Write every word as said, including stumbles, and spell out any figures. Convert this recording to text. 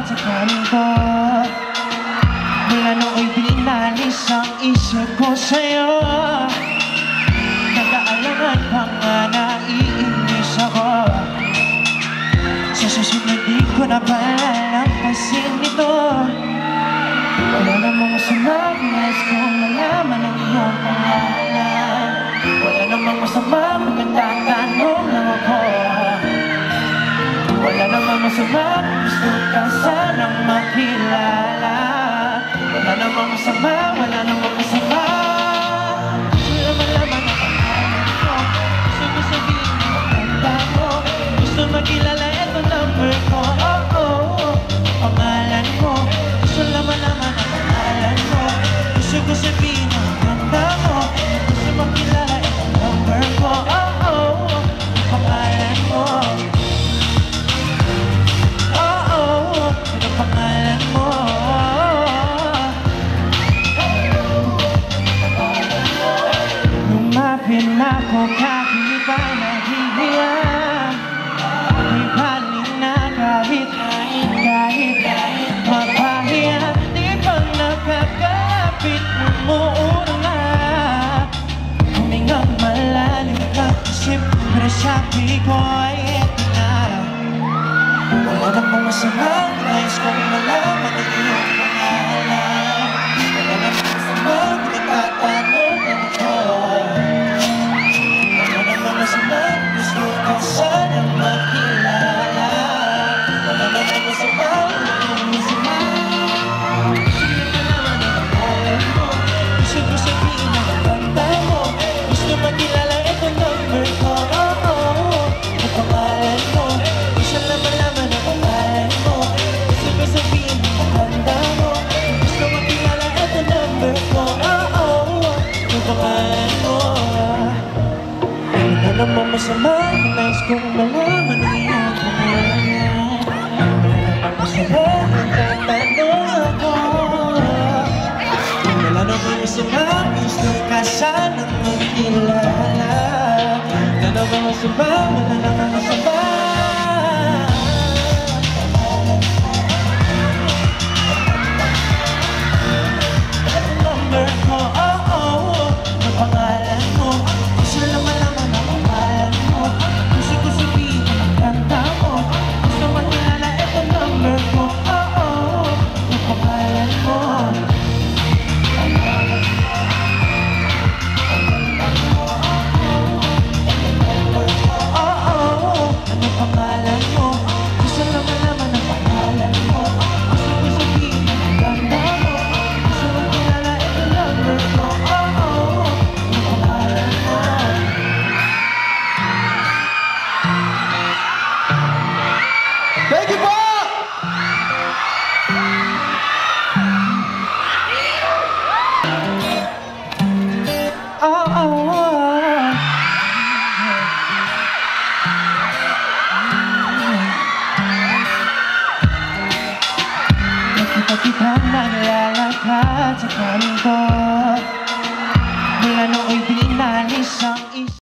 sa kanto. Mula nooy binalis ang isip ko sa'yo. Nag-aalangan pa nga naiinis ako. Sa susunod di ko na palalampasin ito. Wala namang masama, nais kong malaman ang iyong pangalan. Wala namang masama kung nagtatanong lang ako. Wala namang masama kung gusto ka sanang makilala. Wala namang masama, wala namang masama. Wala malaman ang pangalan ko. Gusto ko sabihin ang ganda mo. Gusto makilala ito number ko. Oh, oh, oh. Pangalan mo. Gusto naman naman ang pangalan mo. Gusto ko sabihin ang ganda mo. Gusto makilala ito number ko. Oh, oh, oh. Pangalan mo. Oh, oh, oh. Ito pangalan mo. Lumapit na ako kahit pa nahihiya. Di balik na kahit kahit kahit kahit mapahiya. Di pa nakakapit umuuna na. Humingang malalim ka isip, pero sabi ko ay eto na. Wala namang masama, nais kong malaman ang iyong pangalan. Wala namang masama, nagtatanong lang ako. Wala namang masama, gusto ka sanang makilala. Wala namang masama, wala namang masama. Sige ka naman ang pangalan mo. Gusto ko sabihin ang ganda mo. Gusto makilala ito number ko. Oh, oh, oh. Ang pangalan mo. Gusto naman naman ang pangalan mo. Gusto ko sabihin ang ganda mo. Gusto makilala ito number ko. Oh, oh, oh. Ang pangalan mo. Wala namang masama, nais kong malaman ang iyong pangalan. Wala namang masama, nagtatanong ako. Wala namang masama, gusto ka sanang makilala. Wala namang masama, wala namang masama. Number ko, oh, oh, oh. Ang pangalan mo. Gusto naman naman ang pangalan mo. Gusto ko sabihin ang ganda mo. Gusto makilala ito number ko, oh, oh, oh. Ang pangalan mo. Oh, oh, oh. Ano pangalan mo? Gusto naman naman ang pangalan mo. Gusto ko sabihin ang ganda mo. Gusto makilala ito number ko, oh, oh, oh. Ang pangalan mo. Thank you po! Oh, oh, oh. Nakita kitang naglalakad sa kanto. Mula nooy binalis ang isip.